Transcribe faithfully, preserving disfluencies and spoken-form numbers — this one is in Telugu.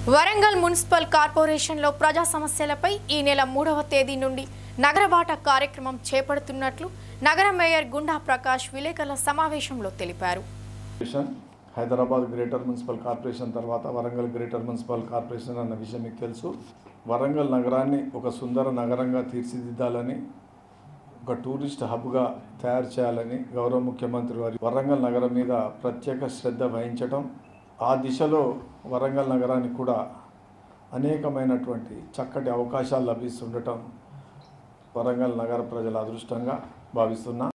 వరంగల్ మున్సిపల్ కార్పొరేషన్లో ప్రజా సమస్యలపై ఈ నెల మూడవ తేదీ నుండి నగరబాట కార్యక్రమం చేపడుతున్నట్లు నగర మేయర్ గుండా ప్రకాష్ విలేకరుల సమావేశంలో తెలిపారు. హైదరాబాద్ గ్రేటర్ మున్సిపల్ కార్పొరేషన్ తర్వాత వరంగల్ గ్రేటర్ మున్సిపల్ కార్పొరేషన్ అన్న విషయం మీకు తెలుసు. వరంగల్ నగరాన్ని ఒక సుందర నగరంగా తీర్చిదిద్దాలని, ఒక టూరిస్ట్ హబ్గా తయారు చేయాలని గౌరవ ముఖ్యమంత్రి వారి వరంగల్ నగరం మీద ప్రత్యేక శ్రద్ధ వహించటం, ఆ దిశలో వరంగల్ నగరానికి కూడా అనేకమైనటువంటి చక్కటి అవకాశాలు లభిస్తుండటం వరంగల్ నగర ప్రజల అదృష్టంగా భావిస్తున్నా.